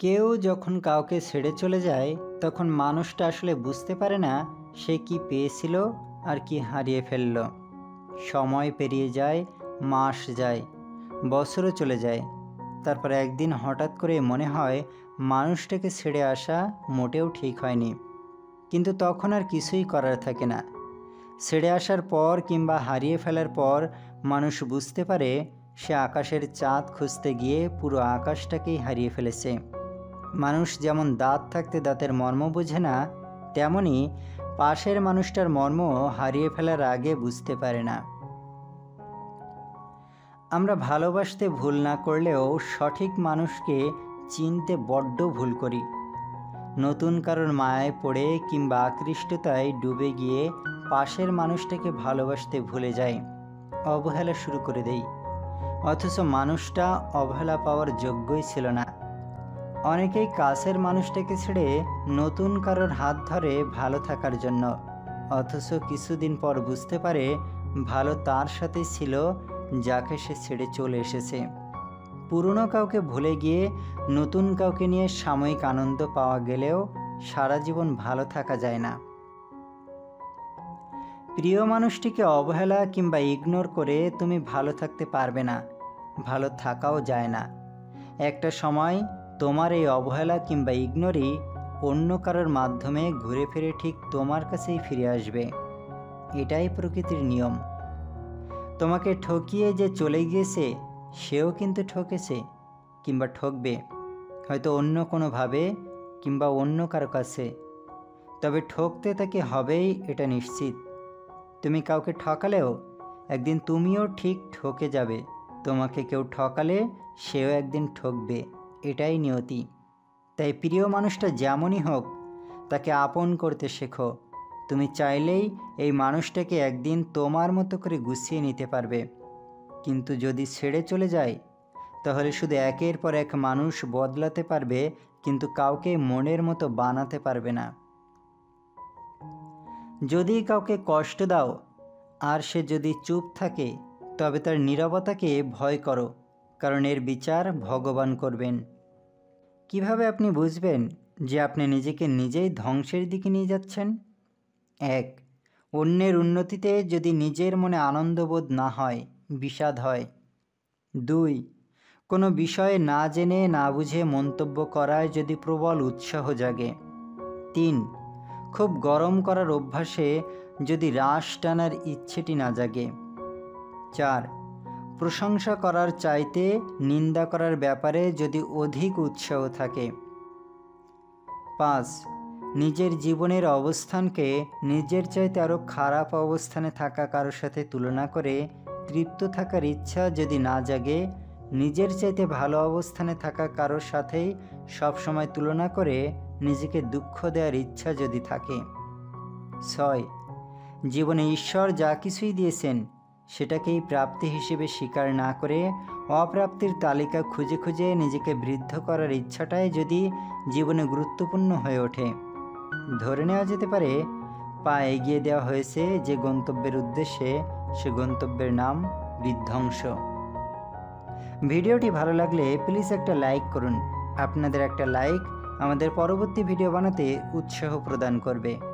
কেউ যখন কাউকে ছেড়ে চলে যায় তখন মানুষটা আসলে বুঝতে পারে না সে কি পেয়েছিল আর কি হারিয়ে ফেলল। সময় পেরিয়ে যায়, মাস যায়, বছরও চলে যায়। তারপর একদিন হঠাৎ করে মনে হয় মানুষটাকে ছেড়ে আসা মোটেও ঠিক হয়নি। কিন্তু তখন আর কিছুই করার থাকে না। ছেড়ে আসার পর কিংবা হারিয়ে ফেলার পর মানুষ বুঝতে পারে সে আকাশের চাঁদ খুঁজতে গিয়ে পুরো আকাশটাকেই হারিয়ে ফেলেছে। মানুষ যেমন দাঁত থাকতে দাঁতের মর্ম বোঝে না, তেমনি পাশের মানুষটার মর্ম হারিয়ে ফেলার আগে বুঝতে পারে না। আমরা ভালোবাসতে ভুল না করলেও সঠিক মানুষকে চিনতে বড্ড ভুল করি। নতুন কারোর মায়ায় পড়ে কিংবা আকৃষ্টতায় ডুবে গিয়ে পাশের মানুষটাকে ভালোবাসতে ভুলে যাই, অবহেলা শুরু করে দেই, অথচ মানুষটা অবহেলা পাওয়ার যোগ্যই ছিল না। অনেকেই কাছের মানুষটাকে ছেড়ে নতুন কারোর হাত ধরে ভালো থাকার জন্য, অথচ কিছুদিন পর বুঝতে পারে ভালো তার সাথেই ছিল যাকে সে ছেড়ে চলে এসেছে। পুরনো কাউকে ভুলে গিয়ে নতুন কাউকে নিয়ে সাময়িক আনন্দ পাওয়া গেলেও সারা জীবন ভালো থাকা যায় না। প্রিয় মানুষটিকে অবহেলা কিংবা ইগনোর করে তুমি ভালো থাকতে পারবে না, ভালো থাকাও যায় না। একটা সময় তোমার এই অবহেলা কিংবা ইগনোরই অন্য কারোর মাধ্যমে ঘুরে ফিরে ঠিক তোমার কাছেই ফিরে আসবে। এটাই প্রকৃতির নিয়ম। তোমাকে ঠকিয়ে যে চলে গিয়েছে সেও কিন্তু ঠকেছে কিংবা ঠকবে, হয়তো অন্য কোনোভাবে কিংবা অন্য কারো কাছে। তবে ঠকতে তাকে হবেই, এটা নিশ্চিত। তুমি কাউকে ঠকালেও একদিন তুমিও ঠিক ঠকে যাবে। তোমাকে কেউ ঠকালে সেও একদিন ঠকবে, এটাই নিয়তি। তাই প্রিয় মানুষটা যেমনই হোক তাকে আপন করতে শেখো। তুমি চাইলেই এই মানুষটাকে একদিন তোমার মতো করে গুছিয়ে নিতে পারবে। কিন্তু যদি ছেড়ে চলে যায় তাহলে শুধু একের পর এক মানুষ বদলাতে পারবে, কিন্তু কাউকে মনের মতো বানাতে পারবে না। যদি কাউকে কষ্ট দাও আর সে যদি চুপ থাকে, তবে তার নীরবতাকে ভয় করো, কারণ এর বিচার ভগবান করবেন। কিভাবে আপনি বুঝবেন যে আপনি নিজেকে নিজেই ধ্বংসের দিকে নিয়ে যাচ্ছেন? 1. অন্যের উন্নতিতে যদি নিজের মনে আনন্দবোধ না হয়, বিষাদ হয়। 2. কোনো বিষয়ে না জেনে না বুঝে মন্তব্য করায় যদি প্রবল উৎসাহ জাগে। 3. খুব গরম করার অভ্যাসে যদি রাশ টানার ইচ্ছেটি না জাগে। 4. প্রশংসা করার চাইতে নিন্দা করার ব্যাপারে যদি অধিক উৎসাহ থাকে। 5. নিজের জীবনের অবস্থানকে নিজের চাইতে আরও খারাপ অবস্থানে থাকা কারোর সাথে তুলনা করে তৃপ্ত থাকার ইচ্ছা যদি না জাগে, নিজের চাইতে ভালো অবস্থানে থাকা কারোর সাথেই সবসময় তুলনা করে নিজেকে দুঃখ দেওয়ার ইচ্ছা যদি থাকে। 6. জীবনে ঈশ্বর যা কিছুই দিয়েছেন সেটাকেই প্রাপ্তি হিসেবে স্বীকার না করে অপ্রাপ্তির তালিকা খুঁজে খুঁজে নিজেকে বৃদ্ধ করার ইচ্ছাটাই যদি জীবনে গুরুত্বপূর্ণ হয়ে ওঠে, ধরে নেওয়া যেতে পারে পা এগিয়ে দেওয়া হয়েছে যে গন্তব্যের উদ্দেশ্যে, সে গন্তব্যের নাম বিধ্বংস। ভিডিওটি ভালো লাগলে প্লিজ একটা লাইক করুন। আপনাদের একটা লাইক আমাদের পরবর্তী ভিডিও বানাতে উৎসাহ প্রদান করবে।